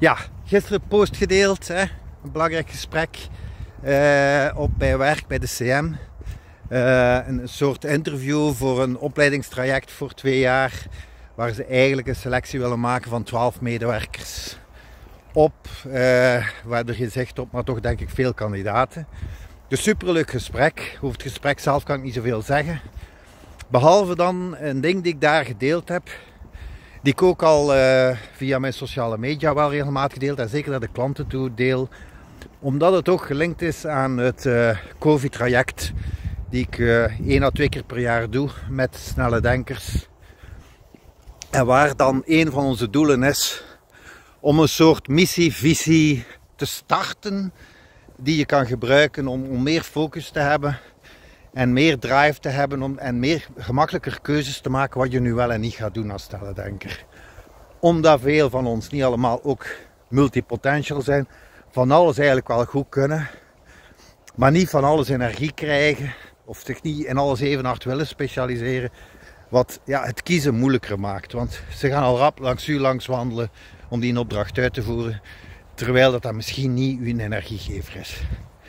Ja, gisteren post gedeeld, hè? Een belangrijk gesprek bij werk bij de CM. Een soort interview voor een opleidingstraject voor 2 jaar, waar ze eigenlijk een selectie willen maken van 12 medewerkers waar er geen zicht op, maar toch denk ik veel kandidaten. Dus superleuk gesprek. Over het gesprek zelf kan ik niet zoveel zeggen. Behalve dan een ding die ik daar gedeeld heb, die ik ook al via mijn sociale media wel regelmatig gedeeld en zeker naar de klanten toe deel. Omdat het ook gelinkt is aan het COVID-traject die ik 1 à 2 keer per jaar doe met snelle denkers. En waar dan een van onze doelen is om een soort missie-visie te starten die je kan gebruiken om meer focus te hebben en meer drive te hebben en meer gemakkelijker keuzes te maken wat je nu wel en niet gaat doen als snelle denker. Omdat veel van ons, niet allemaal, ook multipotential zijn, van alles eigenlijk wel goed kunnen, maar niet van alles energie krijgen of zich niet in alles even hard willen specialiseren, wat het kiezen moeilijker maakt. Want ze gaan al rap langs u langs wandelen om die een opdracht uit te voeren, terwijl dat misschien niet uw energiegever is.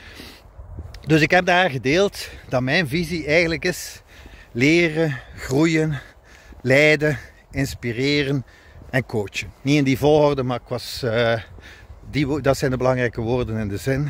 Dus ik heb daar gedeeld dat mijn visie eigenlijk is leren, groeien, leiden, inspireren en coachen. Niet in die volgorde, maar dat zijn de belangrijke woorden in de zin.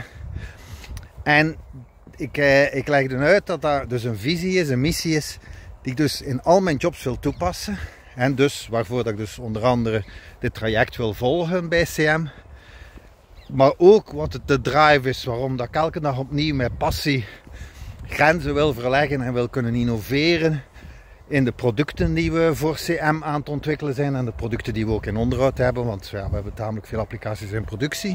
En ik legde uit dat dat dus een visie is, een missie is, die ik dus in al mijn jobs wil toepassen. En dus waarvoor dat ik dus onder andere dit traject wil volgen bij CM. Maar ook wat de drive is, waarom dat ik elke dag opnieuw met passie grenzen wil verleggen en wil kunnen innoveren in de producten die we voor CM aan het ontwikkelen zijn en de producten die we ook in onderhoud hebben, want we hebben tamelijk veel applicaties in productie.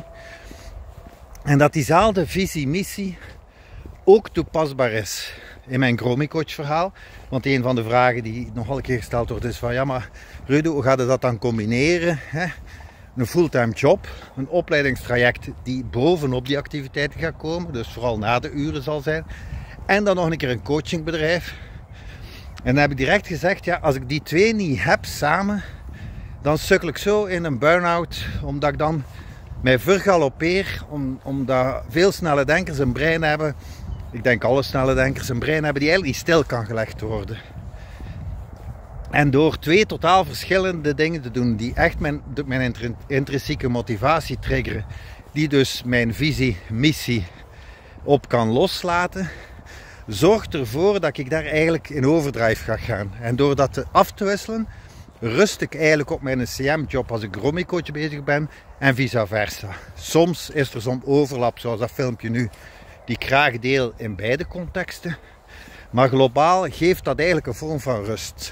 En dat diezelfde visie, missie ook toepasbaar is in mijn Gromikoch verhaal. Want een van de vragen die nogal een keer gesteld wordt is van ja, maar Rudo, hoe gaat je dat dan combineren? Hè? Een fulltime job, een opleidingstraject die bovenop die activiteiten gaat komen, dus vooral na de uren zal zijn. En dan nog een keer een coachingbedrijf. En dan heb ik direct gezegd, ja, als ik die 2 niet heb samen, dan sukkel ik zo in een burn-out, omdat ik dan mij vergalopeer, omdat veel snelle denkers een brein hebben. Ik denk alle snelle denkers een brein hebben die eigenlijk niet stil kan gelegd worden. En door 2 totaal verschillende dingen te doen die echt mijn intrinsieke motivatie triggeren, die dus mijn visie, missie op kan loslaten, zorgt ervoor dat ik daar eigenlijk in overdrive ga gaan. En door dat af te wisselen, rust ik eigenlijk op mijn CM-job als ik Gromikoch bezig ben en vice versa. Soms is er zo'n overlap, zoals dat filmpje nu, die ik graag deel in beide contexten. Maar globaal geeft dat eigenlijk een vorm van rust.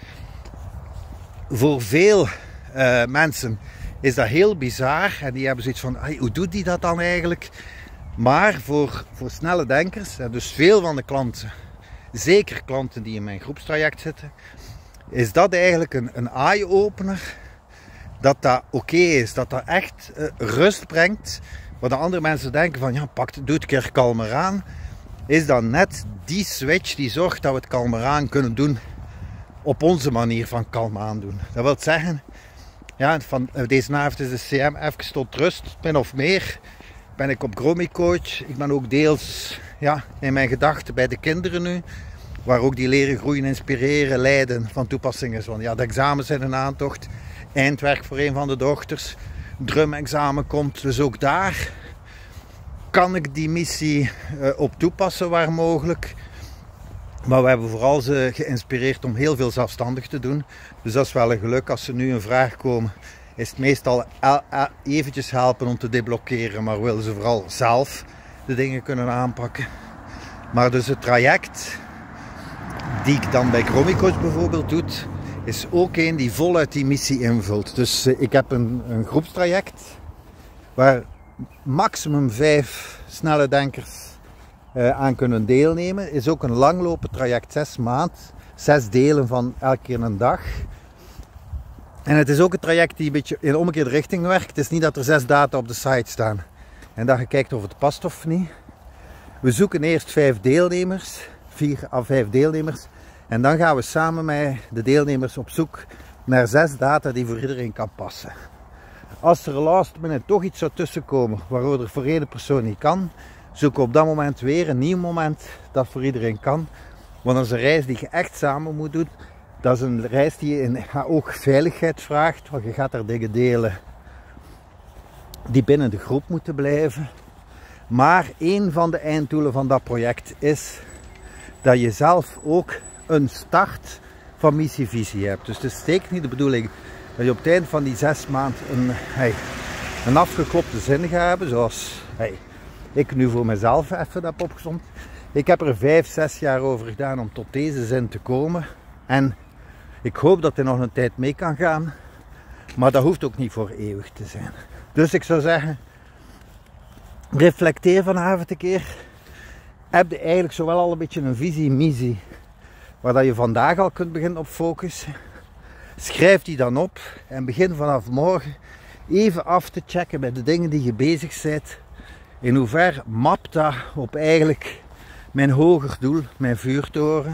Voor veel mensen is dat heel bizar en die hebben zoiets van, hoe doet die dat dan eigenlijk? Maar voor snelle denkers, en dus veel van de klanten, zeker klanten die in mijn groepstraject zitten, is dat eigenlijk een eye-opener, dat dat oké is, dat dat echt rust brengt. Waar de andere mensen denken van, ja, doe het keer kalmer aan, is dan net die switch die zorgt dat we het kalmer aan kunnen doen op onze manier van kalm aandoen. Dat wil zeggen, ja, van deze avond is de CM even tot rust, min of meer. Ben ik op Gromikoch. Ik ben ook deels in mijn gedachten bij de kinderen nu, waar ook die leren, groeien, inspireren, leiden van toepassing is. Want ja, de examens zijn een aantocht, eindwerk voor een van de dochters, drumexamen komt, dus ook daar kan ik die missie op toepassen waar mogelijk. Maar we hebben vooral ze geïnspireerd om heel veel zelfstandig te doen. Dus dat is wel een geluk. Als ze nu een vraag komen, is het meestal eventjes helpen om te deblokkeren. Maar willen ze vooral zelf de dingen kunnen aanpakken. Maar dus het traject die ik dan bij Gromikoch bijvoorbeeld doe, is ook een die voluit die missie invult. Dus ik heb een groepstraject waar maximum 5 snelle denkers aan kunnen deelnemen. Is ook een langlopend traject, 6 maanden, 6 delen van elke keer een dag. En het is ook een traject die een beetje in omgekeerde richting werkt. Het is niet dat er 6 data op de site staan en dat je kijkt of het past of niet. We zoeken eerst 5 deelnemers, 4 à 5 deelnemers. En dan gaan we samen met de deelnemers op zoek naar 6 data die voor iedereen kan passen. Als er last minute toch iets zou tussenkomen waardoor er voor één persoon niet kan, zoek op dat moment weer een nieuw moment dat voor iedereen kan. Want dat is een reis die je echt samen moet doen. Dat is een reis die je ook veiligheid vraagt, want je gaat er dingen delen die binnen de groep moeten blijven. Maar een van de einddoelen van dat project is dat je zelf ook een start van missievisie hebt. Dus het is zeker niet de bedoeling dat je op het eind van die 6 maanden een afgeklopte zin gaat hebben, zoals ik nu voor mezelf even heb opgezomd. Ik heb er 5, 6 jaar over gedaan om tot deze zin te komen. En ik hoop dat hij nog een tijd mee kan gaan. Maar dat hoeft ook niet voor eeuwig te zijn. Dus ik zou zeggen, reflecteer vanavond een keer. Heb je eigenlijk zowel al een beetje een visie-missie, waar dat je vandaag al kunt beginnen op focussen. Schrijf die dan op en begin vanaf morgen even af te checken bij de dingen die je bezig bent. In hoeverre mapt dat op eigenlijk mijn hoger doel, mijn vuurtoren.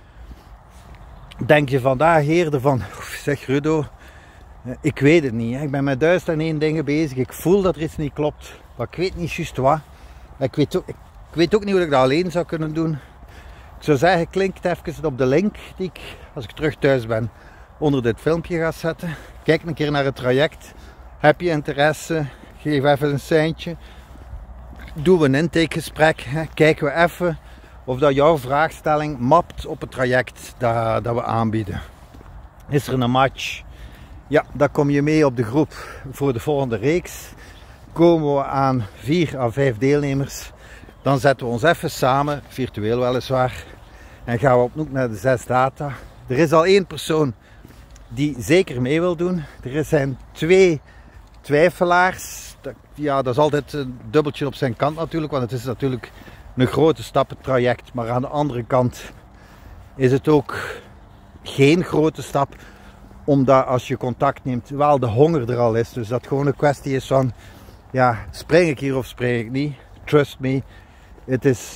Denk je vandaag eerder van, zeg Rudo, ik weet het niet. Ik ben met 1001 dingen bezig. Ik voel dat er iets niet klopt. Maar ik weet niet juist wat. Ik weet ook niet hoe ik dat alleen zou kunnen doen. Ik zou zeggen, klik even op de link die ik, als ik terug thuis ben, onder dit filmpje ga zetten. Kijk een keer naar het traject. Heb je interesse? Geef even een seintje. Doen we een intakegesprek. Kijken we even of dat jouw vraagstelling mapt op het traject dat we aanbieden. Is er een match? Ja, dan kom je mee op de groep voor de volgende reeks. Komen we aan 4 à 5 deelnemers, dan zetten we ons even samen, virtueel weliswaar, en gaan we op zoek naar de 6 data. Er is al 1 persoon die zeker mee wil doen. Er zijn 2 twijfelaars. Ja, dat is altijd een dubbeltje op zijn kant natuurlijk, want het is natuurlijk een grote stappentraject. Maar aan de andere kant is het ook geen grote stap, omdat als je contact neemt, wel de honger er al is. Dus dat gewoon een kwestie is van, ja, spring ik hier of spring ik niet? Trust me, het is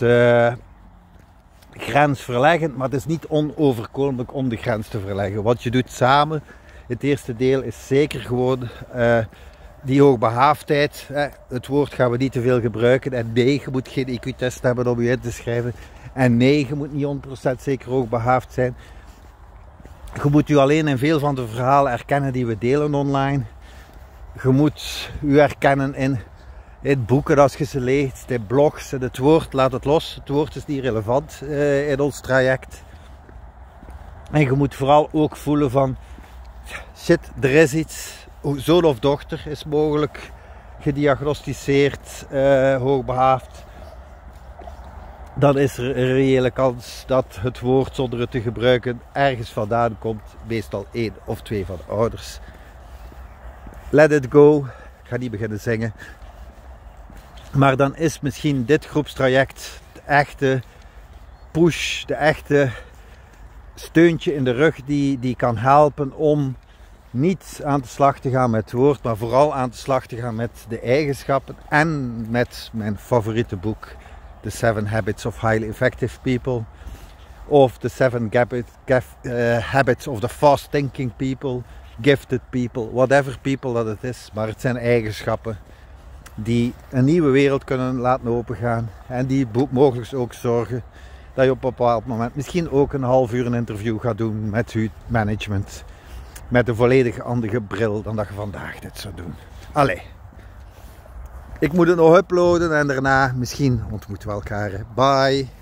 grensverleggend, maar het is niet onoverkomelijk om de grens te verleggen. Wat je doet samen, het eerste deel is zeker gewoon die hoogbehaafdheid. Het woord gaan we niet te veel gebruiken. En nee, je moet geen IQ-test hebben om je in te schrijven. En nee, je moet niet 100% zeker hoogbehaafd zijn. Je moet u alleen in veel van de verhalen herkennen die we delen online. Je moet u herkennen in boeken als je ze leest, in blogs, in het woord, laat het los. Het woord is niet relevant in ons traject. En je moet vooral ook voelen van, shit, er is iets. Zoon of dochter is mogelijk gediagnosticeerd, hoogbehaafd. Dan is er een reële kans dat het woord, zonder het te gebruiken, ergens vandaan komt. Meestal 1 of 2 van de ouders. Let it go. Ik ga niet beginnen zingen. Maar dan is misschien dit groepstraject de echte push, de echte steuntje in de rug die kan helpen om niet aan de slag te gaan met het woord, maar vooral aan de slag te gaan met de eigenschappen en met mijn favoriete boek, The 7 Habits of Highly Effective People, of The 7 Habits of the Fast Thinking People, Gifted People, whatever people dat het is, maar het zijn eigenschappen die een nieuwe wereld kunnen laten opengaan en die mogelijk ook zorgen dat je op een bepaald moment misschien ook een half uur een interview gaat doen met uw management. Met een volledig andere bril dan dat je vandaag dit zou doen. Allee. Ik moet het nog uploaden en daarna misschien ontmoeten we elkaar. Bye.